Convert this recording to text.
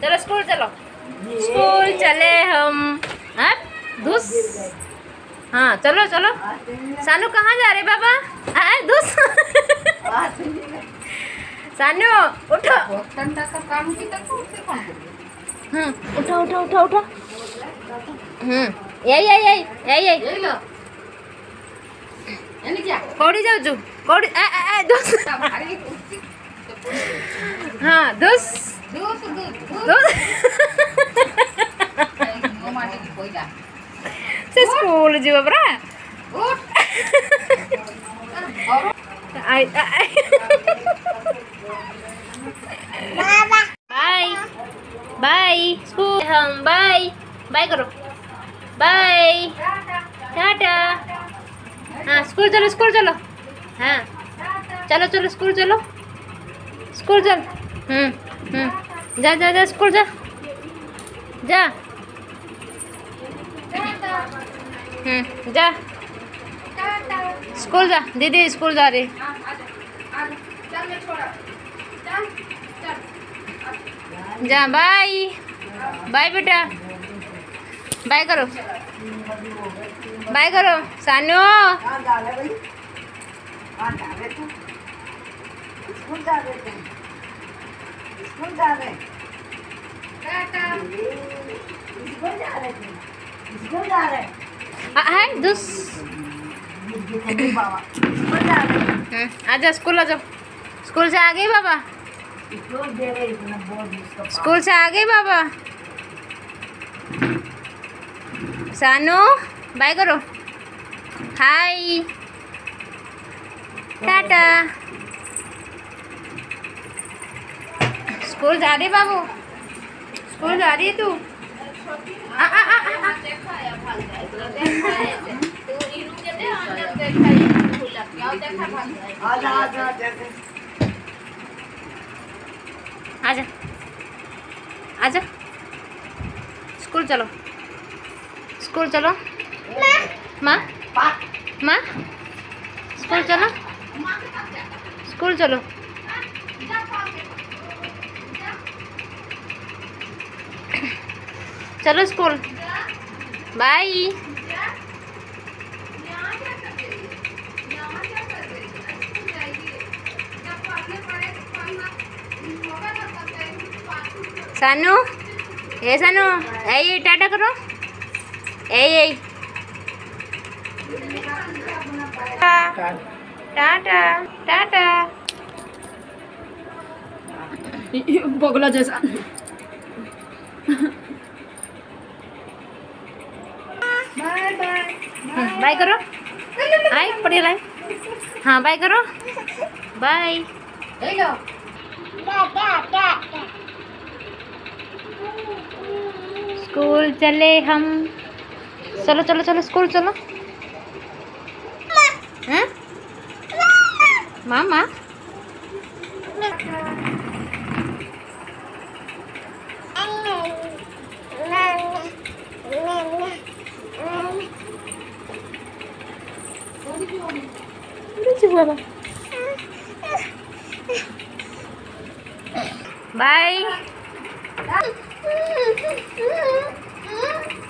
चलो स्कूल चलो, स्कूल चले हम। हाँ धुस, हाँ चलो चलो। सानू कहाँ जा रहे बाबा? आए धुस। सानू उठो। उठो उठो उठो उठो। यही यही यही यही यही कौड़ी जाऊँ कौड़ी धुस। हाँ धुस से स्कूल जीव परा। बाय बाय स्कूल हम बाय बाय करो, बाय टाटा। हाँ स्कूल चलो। हाँ चलो चलो स्कूल चलो, स्कूल चल। जा जा जा स्कूल जा जा। जा स्कूल जा, दीदी स्कूल जा रही। जा बाय बाय बेटा, बाय करो, बाय करो सानू। हाय दुस। आजा स्कूल आ जाओ, स्कूल से आ गई बाबा, स्कूल से आ गई बाबा। सानू बाय करो, हाय टाटा। स्कूल जा रही बाबू, स्कूल जा रही है तू? आजा आजा स्कूल चलो, स्कूल चलो। माँ माँ स्कूल चलो, स्कूल चलो। चलो स्कूल बाय। सानू ए सानू ए टाटा करो, ए टाटा टाटा। बगला जैसा। बाय बाय बाय करो, हाय पढ़ी लाए। हाँ बाय करो, बाय। स्कूल चले हम, चलो चलो चलो स्कूल चलो। हैं मामा बाय।